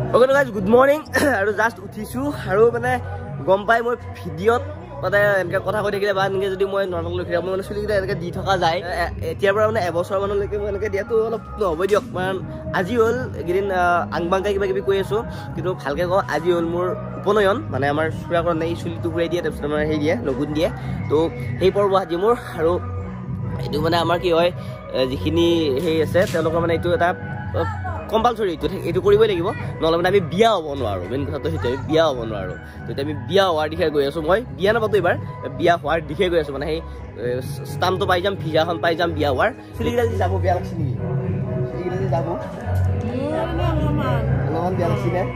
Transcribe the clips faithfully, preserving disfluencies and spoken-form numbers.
Okay guys, good morning. আৰু just উঠিছো আৰু মানে গম পাই মই ভিডিঅ'ত মানে এনেকে কথা কৈ থাকিলে বা এনেকে যদি মই নৰ্মেল লিখি মই মানে চুলিকেইটা এনেকে দি থকা যায় এতিয়াৰ পৰা মানে এবছৰ মানলৈকে মই এনেকে দিয়াটো অলপ নহ'ব দিয়ক কাৰণ আজি হ'ল এইকেইদিন আংবাংকাই কিবা কিবি কৈ আছো কিন্তু ভালকে কওঁ আজি হ'ল মোৰ উপনয়ন মানে আমাৰ চুৰাকৰণে এই চুলিটো ঘূৰাই দিয়ে তাৰপিছত আমাৰ হেৰি দিয়ে লগুণ দিয়ে তো সেই পৰ্ব আজি মোৰ আৰু এইটো মানে আমাৰ কি হয় যিখিনি সেই আছে তেওঁলোকৰ মানে এইটো এটা কম্পালসৰি এইটো এইটো কৰিবই লাগিব নহ'লে মানে আমি বিয়া হ'ব নোৱাৰোঁ মেইন কথাটো সেইটো আমি বিয়া হ'ব নোৱাৰোঁ তেতিয়া আমি বিয়া হোৱাৰ দিশে গৈ আছোঁ মই বিয়া নাপাতো এইবাৰ বিয়া হোৱাৰ দিশে গৈ আছোঁ মানে সেই ষ্টাম্পটো পাই যাম ভিজাখন পাই যাম বিয়া হোৱাৰ চুলিকেইটা যদি যাব বেয়া লাগছে নেকি চুলিকেইটা যদি যাব অলপমান বেয়া লাগছি নে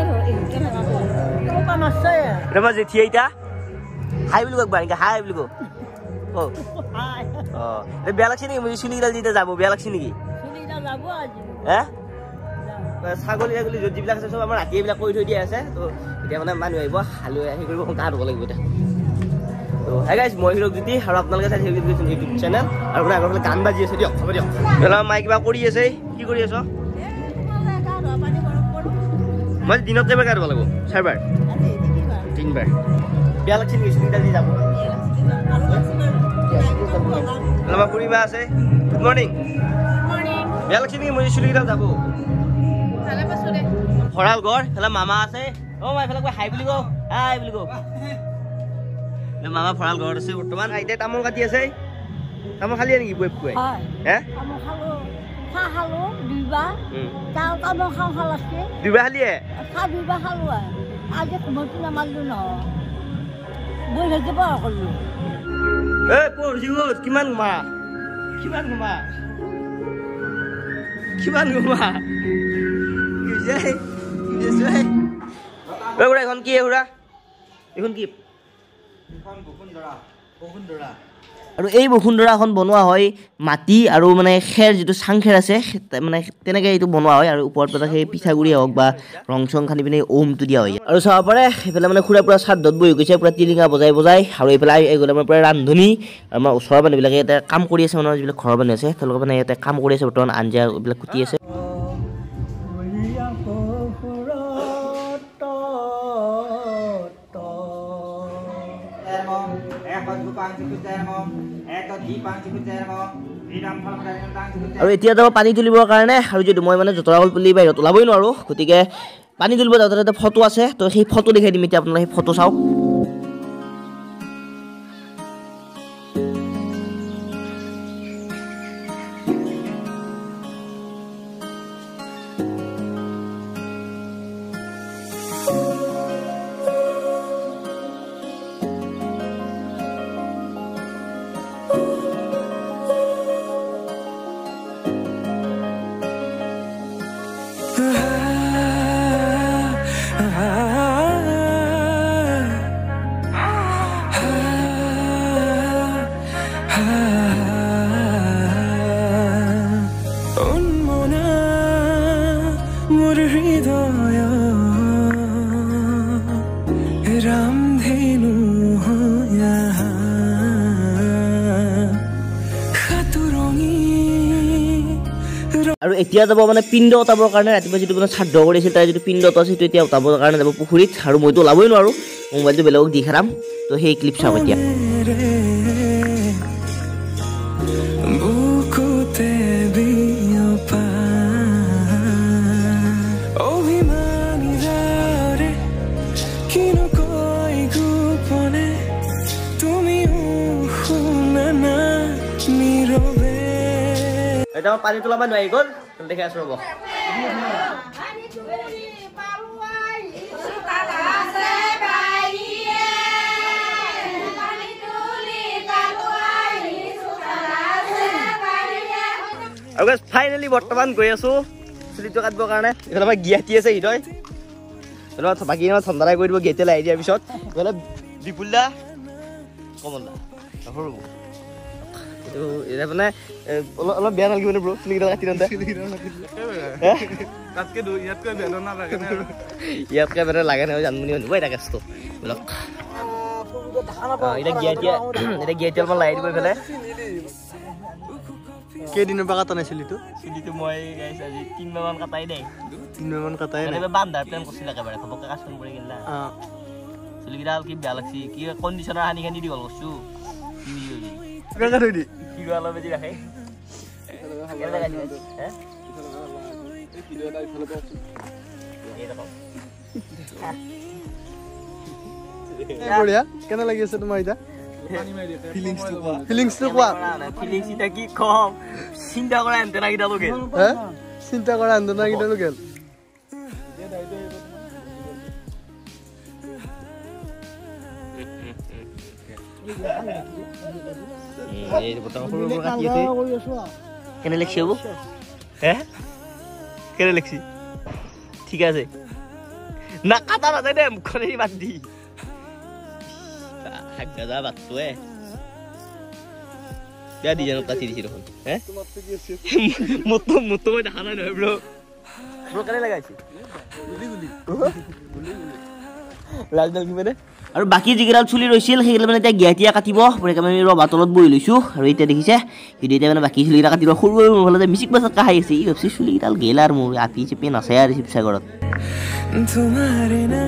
ৰবা জেঠিয়া এতিয়া হাই বুলি কওক বাৰিকা হাই বুলি কওক অঁ অঁ বেয়া লাগছে নেকি মোৰ চুলিকেইটা যেতিয়া যাব বেয়া লাগছে নেকি হে ছাগলী ছাগলী য'ত যিবিলাক আছে চব আমাৰ ৰাতি এইবিলাক কৰি থৈ দিয়া আছে তো এতিয়া মানে মানুহ আহিব হালৈ আহি কৰিব গা ধুব লাগিব এতিয়া তো হে গাইজ মই হিৰক জ্যোতি আৰু আপোনালোকে চাই হিৰক জ্যোতি ইউটিউব চেনেল আৰু মানে আগৰ ফালে গান বাজি আছে দিয়ক হ'ব দিয়ক দাদা মাই কিবা কৰি আছে কি কৰি আছ মই দিনত এবাৰ গা ধুব লাগিব চাৰিবাৰ তিনিবাৰ বেয়া লাগছে নেকি চুলিটা দি যাব আমাৰ ফুৰিবা আছে গুড মৰ্ণিং বেয়া লাগছে নেকি মই চুলিকেইটা যাব ভঁৰাল ঘৰ এইফালে মামা আছে অ' মই এইফালে কৈ হাই বুলি কওঁ হাই বুলি কওঁ মামা ভঁৰাল ঘৰত আছে বৰ্তমান এতিয়া তামোল কাটি আছে তামোল খালি নেকি বৈ পুৱাই হে দুইবাৰ খালিয়ে কিমান ঘুমা কিমান ঘুমা কিমান ঘুমা এখন কি এৰা এখন কি আৰু এই বসুন্ধৰাখন বনোৱা হয় মাটি আৰু মানে খেৰ যিটো চাংখেৰ আছে মানে তেনেকৈ এইটো বনোৱা হয় আৰু ওপৰত পৰা সেই পিঠাগুড়ি হওক বা ৰং চং খানি পিনে ওমটো দিয়া হয় আৰু চাব পাৰে সেইফালে মানে খুৰা পূৰা শ্ৰাদ্ধত বহি গৈছে পূৰা টিলিঙা বজাই বজাই আৰু এইফালে এইগ'লে আমাৰ পূৰা ৰান্ধনি আমাৰ ওচৰৰ মানুহবিলাকে ইয়াতে কাম কৰি আছে মানে যিবিলাক ঘৰৰ মানুহ আছে তেওঁলোকে মানে ইয়াতে কাম কৰি আছে বৰ্তমান আঞ্জা এইবিলাক কুটি আছে আৰু এতিয়া যাব পানী তুলিবৰ কাৰণে আৰু যদি মই মানে জতৰা কল পুলি বাহিৰত ওলাবই নোৱাৰোঁ গতিকে পানী তুলিব যাওঁতে তাতে ফটো আছে তো সেই ফটো দেখাই দিম এতিয়া আপোনালোকে সেই ফটো চাওক আৰু এতিয়া যাব মানে পিণ্ড উঠাবৰ কাৰণে ৰাতিপুৱা যিটো মানে শ্ৰাদ্ধ কৰিছিল তাৰ যিটো পিণ্ডটো আছে সেইটো এতিয়া উঠাবৰ কাৰণে যাব পুখুৰীত আৰু মইতো ওলাবই নোৱাৰোঁ মোবাইলটো বেলেগক দি খেলাম তো সেই ক্লিপ চাম এতিয়া এটা পানী তোলা মানুহ আহি গ'ল দেখে আছো ৰ'ব আৰু গাইজ ফাইনেলি বৰ্তমান গৈ আছো চুলিটো কাটিবৰ কাৰণে এইফালে আমাৰ গিয়াতি আছে হৃদয় বাকী ঠাণ্ডাই কৰি দিব গিয়াতিলৈ আহি দিয়াৰ পিছত এইফালে বিপুল দা কমল দা সৰু এটা মানে অলপ বেয়া নালাগিব নে ব্ৰ চুলিকেইটা কাটি দিওঁতে ইয়াতকৈ বেটাৰ লাগে নহয় জানমনি শুনিব এটা কেছটো বোলক এতিয়া গিয়াতিয়া এতিয়া গিয়াতি অলপমান লাহি দিব এইফালে কেইদিনৰ পৰা কাটা নাছিল এইটো চুলিটো মই গাইছ আজি তিন মাহ মান কাটাই দে তিন মাহ মান কাটাই নাই মানে বান্ধাৰ প্লেন কৰিছিল একেবাৰে খবকে কাচন পৰি গেল না অ চুলিকেইডাল কি বেয়া লাগছি কি কণ্ডিচনাৰ হানি খানি দি গল কৈছো কাকা থৈ দি হিৰো আলম বেজি ৰাখে কেনে গাইছ হে এই ভিডিও এটা ইফালে পাও এই দেখো বঢ়িয়া কেনে লাগি আছে তোমাৰ এটা ফিলিংস তো কোৱা ফিলিংস তো কোৱা ফিলিংস এটা কি কম চিন্তা কৰা এন্তেনা কিটা লোকে হে চিন্তা কৰা এন্তেনা কিটা লোকে এই বটন সৰু সৰু কাটি আছে কেনে লাগছে বো হে কেনে লাগছে ঠিক আছে না কাটা না দে মুখনে বাদ দি হাক গাজা বাতয়ে বিয়া দি জানো কাটি দিছি দেখোন হে মত মত মই দেখা নাই নহয় ব্ৰ ব্ৰ কেনে লাগাইছি গুলি গুলি গুলি লাজডাল কি মানে আৰু বাকি যিগিৰাল চুলি ৰৈছিল সেইগিলা মানে এতিয়া গিয়াতিয়া কাটিব পৰেকে আমি ৰবা তলত বহি লৈছো আৰু এতিয়া দেখিছে ভিডিওতে মানে বাকি চুলিগিৰা কাটিব সৰু সৰু হলে মিউজিক বাজা কাহাই আছে ই ভাবছি চুলিগিৰাল গেল আৰু মোৰ আপি চেপে নাছে আৰু শিৱসাগৰত তোমাৰে না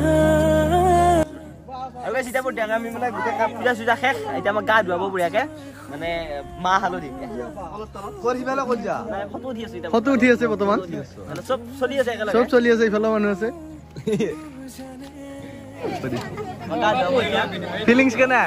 আৰু গাইছ এতিয়া বঢ়িয়া আমি মানে গোটে কাপ পূজা সুজা শেষ এতিয়া আমাক গা ধুৱাব বঢ়িয়াকে মানে মা হালধি কৰিবালা কল যা মানে ফটো উঠি আছে এতিয়া ফটো উঠি আছে বৰ্তমান মানে সব চলি আছে একেলগে সব চলি আছে ইফালে মানুহ আছে ফিলিংস কেনে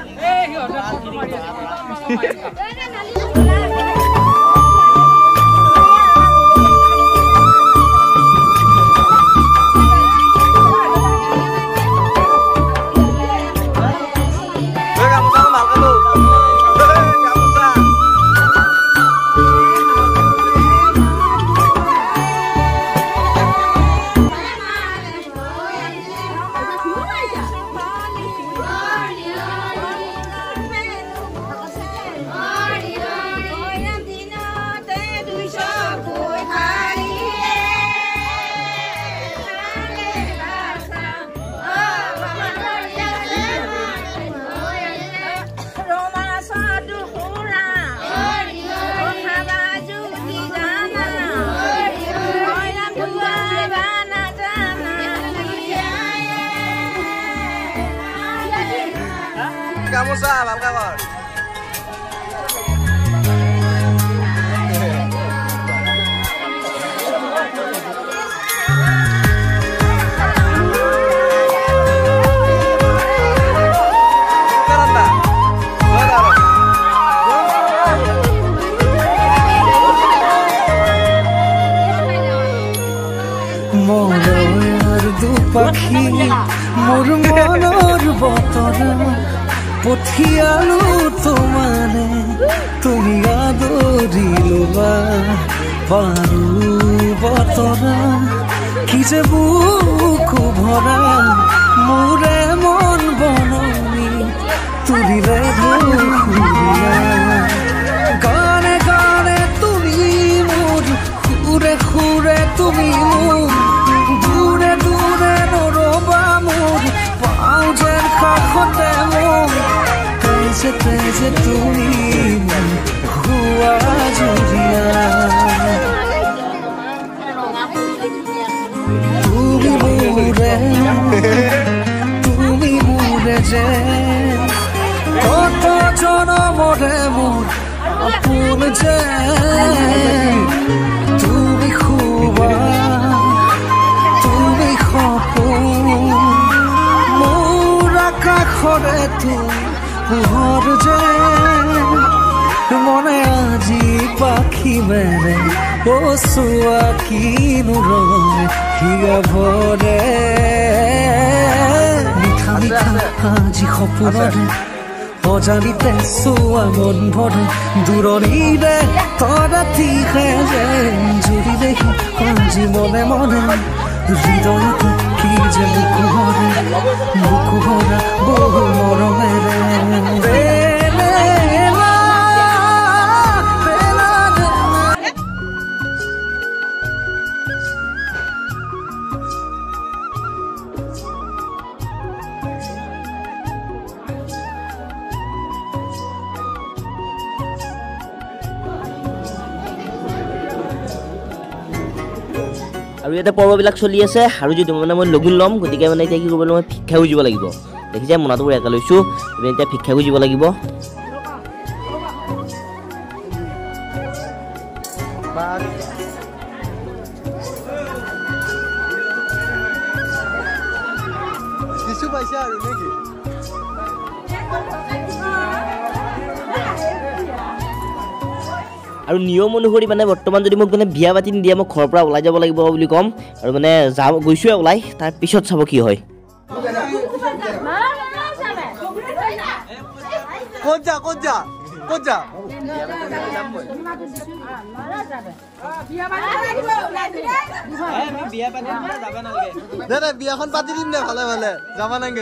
গামোচা ভালকে কৰ মনৰ দুপাখি মোৰ মনৰ বতৰা পঠিয়ালো তোমাৰে তুমি আদৰি লবা পাৰো বতৰা কি যে বুকু ভৰা মোৰে মন বননি তুলিলে ধুনীয়া গানে গানে তুমি মোৰ সুৰে সুৰে তুমি মোৰ দূৰে দূৰে নৰবা মোৰ পাওঁ যেন কাষতে মোৰ তেজে তেজে তুমি হোৱা জুৰিয়া তুমি মোৰে তুমি মোৰে যে কত জনমৰে মোৰ আপোন যে তুমি শুবা তুমি সপোন মোৰ আকাশৰে তুমি পোহৰ যে মনে আজি পাখি মেৰে ও চোৱা কিনো ৰঙে হিয়া ভৰে মিঠা মিঠা আজি সপোনৰে অজানিতে চোৱা মন ভৰে দূৰণিৰে তৰাতিহে যেন জুৰি দেখি আজি মনে মনে হৃদয়তে কি যে বুকুভৰা বুকুভৰা বহু মৰমেৰে আৰু ইয়াতে পৰ্ববিলাক চলি আছে আৰু যদি মানে মই লগুণ ল'ম গতিকে মানে এতিয়া কি কৰিব লাগিব মই ভিক্ষা খুজিব লাগিব দেখিছে মোনাটো বৰ একা লৈছোঁ এতিয়া ভিক্ষা খুজিব লাগিব কিছু পাইছা আৰু নেকি আৰু নিয়ম অনুসৰি মানে বৰ্তমান যদি মোক মানে বিয়া পাতি নিদিয়ে মই ঘৰৰ পৰা ওলাই যাব লাগিব বুলি ক'ম আৰু মানে যাম গৈছোৱে ওলাই তাৰ পিছত চাব কি হয় ক'ত যা ক'ত যা ক'ত যা দে বিয়াখন পাতি দিম দে ভালে ভালে যাবা নাগে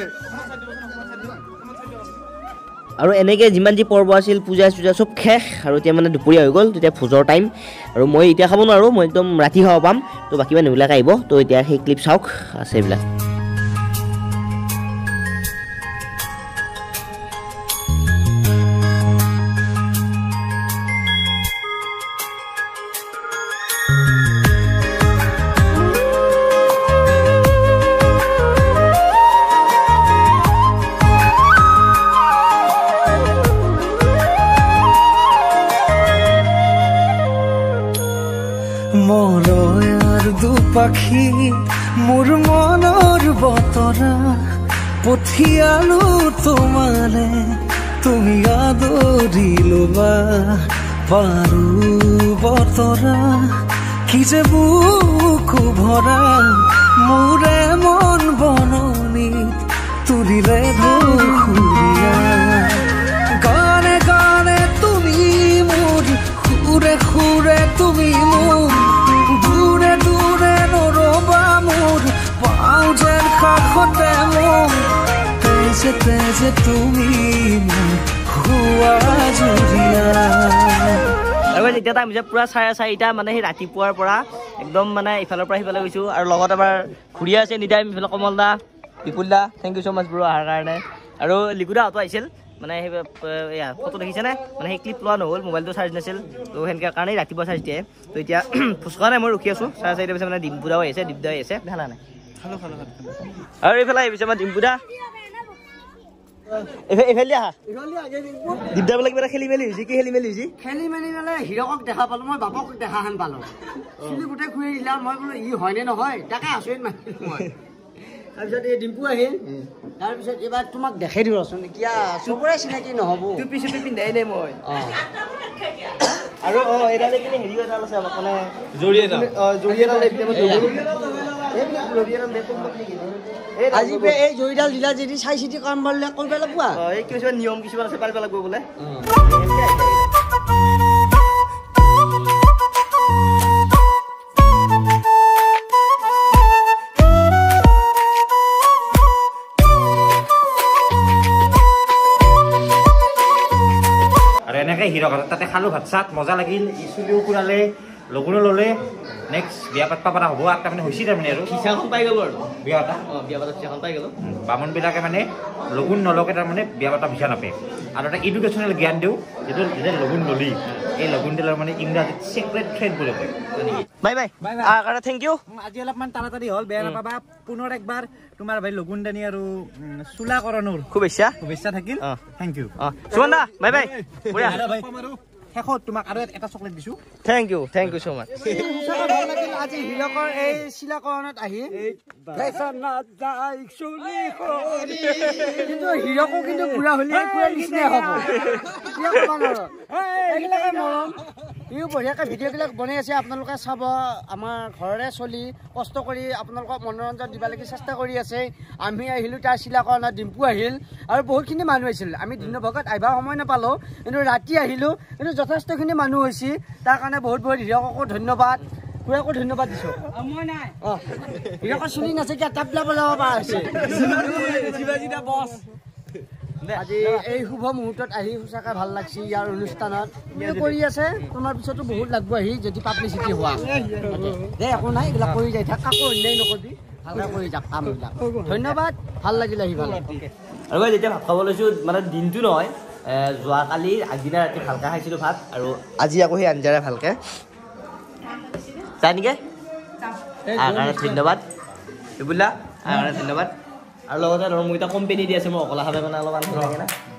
আৰু এনেকৈ যিমান যি পৰ্ব আছিল পূজা চূজা চব শেষ আৰু এতিয়া মানে দুপৰীয়া হৈ গ'ল তেতিয়া ভোজৰ টাইম আৰু মই এতিয়া খাব নোৱাৰোঁ মই একদম ৰাতি খাব পাম তো বাকী মানুহবিলাক আহিব তো এতিয়া সেই ক্লিপ চাওক আছে এইবিলাক মলয়াৰ দুপাখি মোৰ মনৰ বতৰা পঠিয়ালো তোমালে তুমি আদৰি ল'বা পাৰো বতৰা কি যে বুকু ভৰা মোৰে মন বননিত তুলিলে ধুৰীয়া গানে গানে তুমি মোৰ সুৰে সুৰে তুমি মোৰ দূৰে দূৰে নৰবা মোৰ পাওঁ যেন কাষতে মোৰ তেজে তেজে তুমি মোৰ হোৱা জুৰিয়া আৰু এতিয়া টাইম হৈছে পুৰা চাৰে চাৰিটা মানে সেই ৰাতিপুৱাৰ পৰা একদম মানে ইফালৰ পৰা সিফালে গৈছোঁ আৰু লগত এবাৰ ঘূৰি আছে নিদাই ইফালে Kamal da Bipul da thank you so' much bro অহাৰ কাৰণে আৰু লিকুদা হতো আহিছিল মানে সেই এয়া ফটো দেখিছেনে মানে সেই ক্লিপ লোৱা নহ'ল মোবাইলটো চাৰ্জ নাছিল তো সেনেকৈ কাৰণেই ৰাতিপুৱা চাৰ্জ দিয়ে তো এতিয়া ফুচকা নাই মই ৰখি আছোঁ চাৰে চাৰিটা পিছত মানে ডিম্পুদাও আহিছে ডিম্পুদা আহিছে ভাল নাই আৰু এইফালে আহিছে আমাৰ ডিম্পুদা এইফালে আহা ডিম্পুদাবিলাক কিবা খেলি মেলি হৈছে কি খেলি মেলি হৈছে খেলি মেলি মানে হিৰকক দেখা পালো মই বাপক দেখা হেন পালো চুলি গোটেই খুৱাই দিলা মই বোলো ই হয়নে নহয় তাকে আচৰিত মাৰিলো মই তাৰপিছত এই ডিম্পু আহিল তাৰপিছত এইবাৰ তোমাক দেখাই দিওঁ ৰচোন কিয়া চবৰে চিনাকি নহ'ব টুপি চুপি পিন্ধাই নাই মই আৰু অঁ এডালে কিনে হেৰি এডাল আছে আমাক মানে জৰি এডাল অঁ জৰি এডাল আজি এই জৰিডাল দিলা যদি চাই চিতি কাম বাঢ়িলে কৰিব লাগিব এই কিছুমান নিয়ম কিছুমান আছে পাৰিব লাগিব বোলে এনেকৈ হিৰক তাতে খালোঁ ভাত চাত মজা লাগিল চুলিও কুৰালে লগুণো ল'লে নেক্সট বিয়া পাতবা পৰা হ'ব আৰু তাৰমানে হৈছে তাৰমানে আৰু খিচাখন পাই গ'লো আৰু বিয়া পাতা অঁ বিয়া পাতা খিচাখন পাই গ'লো বামুণবিলাকে মানে লগুণ নলকে তাৰমানে বিয়া পাতা ভিছা নাপায় আৰু এটা এডুকেশ্যনেল জ্ঞান দিওঁ যিটো যেতিয়া লগুণ ললি এই লগুণডালৰ মানে ইংৰাজীত ছেক্ৰেট থ্ৰেড বুলি কয় বাই বাই কাৰণে থেংক ইউ আজি অলপমান তাড়াতাড়ি হ'ল বেয়া নাপাবা পুনৰ একবাৰ তোমাৰ ভাই লগুণ দানি আৰু চুলাকৰণৰ শুভেচ্ছা শুভেচ্ছা থাকিল থেংক ইউ অঁ সুমন দা বাই বাই বঢ়িয়া শেষত তোমাক আৰু এটা চকলেট দিছো thank you thank you so' much ভাল লাগিল আজি হিৰকৰ এই চিলাকৰণত আহি কিন্তু হিৰকো কিন্তু বুঢ়া হলিয়ে পুৰা নিচিনাই হ'ব এইবিলাকে মৰম ইও বঢ়িয়াকৈ ভিডিঅ'বিলাক বনাই আছে আপোনালোকে চাব আমাৰ ঘৰৰে চলি কষ্ট কৰি আপোনালোকক মনোৰঞ্জন দিব লাগি চেষ্টা কৰি আছে আমি আহিলোঁ তাৰ চিলাকৰণত ডিম্পু আহিল আৰু বহুতখিনি মানুহ আহিছিল আমি দিনৰ ভাগত আহিব সময় নাপালোঁ কিন্তু ৰাতি আহিলোঁ কিন্তু যথেষ্টখিনি মানুহ হৈছে তাৰ কাৰণে বহুত বহুত হিৰককো ধন্যবাদ খুৰাকো ধন্যবাদ দিছোঁ অঁ হিৰকৰ চুলি নাচিকে টাবলা বলাব পৰা হৈছে আজি এই শুভ মুহূৰ্তত আহি সঁচাকৈ ভাল লাগছে ইয়াৰ অনুষ্ঠানত কৰি আছে তোমাৰ পিছতো বহুত লাগব আহি যদি পাব্লিচিটি হোৱা দে একো নাই এইবিলাক কৰি যাই থাক কাকো অন্যায় নকবি ভালকৈ কৰি যাক কামবিলাক ধন্যবাদ ভাল লাগিল আহি ভাল আৰু মই যেতিয়া ভাত খাব লৈছোঁ মানে দিনটো নহয় যোৱাকালি আগদিনা ৰাতি ভালকৈ খাইছিলোঁ ভাত আৰু আজি আকৌ সেই আঞ্জাৰে ভালকৈ যায় নেকি আহাৰ কাৰণে ধন্যবাদ বিপুলা আহাৰ কাৰণে ধন্যবাদ আৰু লগতে ধৰ মোক এটা কোম্পানী দি আছে মই অকলাভাৱে মানে অলপমান লাগে না